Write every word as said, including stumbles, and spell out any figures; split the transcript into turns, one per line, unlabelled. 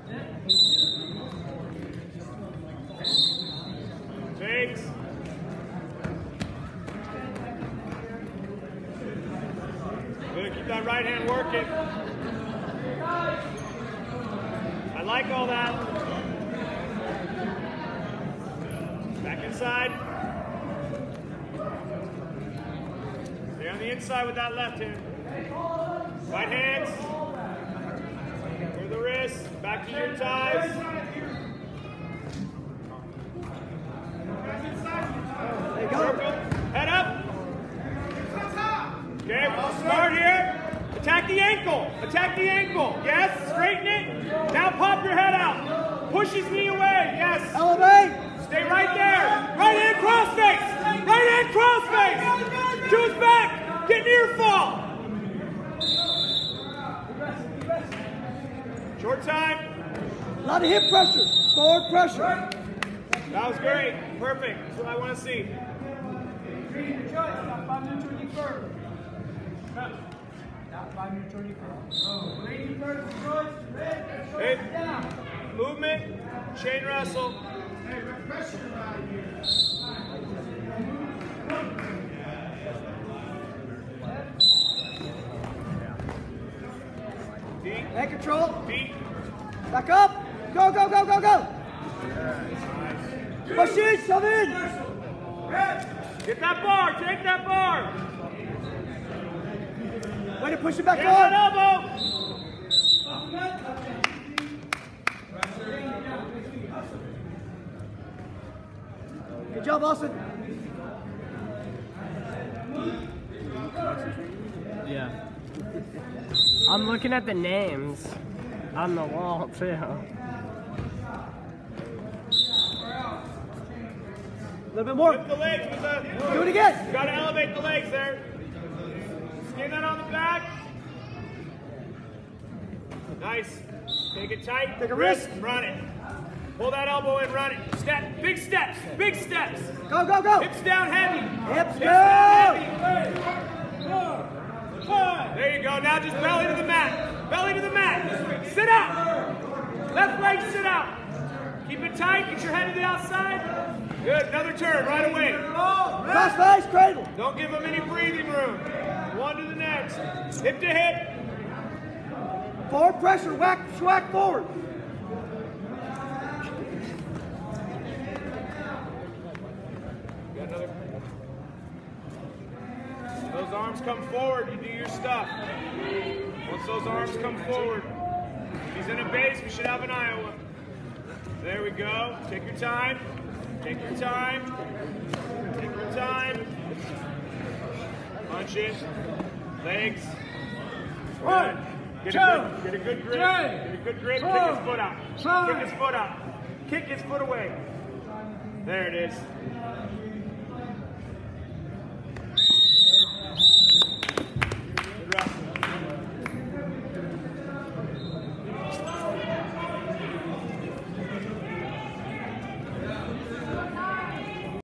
Takes. Good, keep that right hand working. I like all that. Back inside. Stay on the inside with that left hand. Right hands. Through the wrists. Back to your ties.
There you go.
Circle. Head up. Okay, start here. Attack the ankle. Attack the ankle. Yes, straighten it. Now pop your head out. Push his knee away. Yes.
Elevate. Stay
right there. Right hand cross face. Right hand cross face. To his back. Get near fall. Short time.
A lot of hip pressure. Forward pressure.
That was great. Perfect. That's what I want to see. Hey, movement, chain wrestle. Feet.
Head control.
Feet.
Back up. Go, go, go, go, go. Push in, shove in.
Get that bar. Take that bar.
Way to push it back
Get that
on.
elbow.
Good job, Austin.
Yeah. I'm looking at the names on the wall too.
A little bit more.
Lift the legs with the.
Do it again.
You gotta elevate the legs there. Skin that on the back. Nice. Take it tight.
Take a risk.
Run it. Pull that elbow in, run it. Step. Big steps. Big steps.
Go, go, go.
Hips down heavy.
Hips
Hips
down.
down heavy. There you go. Now just belly to the mat. Belly to the mat. Sit out. Left leg sit out. Keep it tight. Get your head to the outside. Good. Another turn right away.
Cross face, cradle.
Don't give them any breathing room. One to the next. Hip to hip.
Forward pressure, whack, swack forward.
Got another. Those arms come forward, you do your stuff. Once those arms come forward, if he's in a base, we should have an Iowa. There we go. Take your time. Take your time. Take your time. Punch it. Legs. Good. Get a good, get a good grip. Get a good grip. Kick his foot out. Kick his foot out. Kick his foot away. There it is.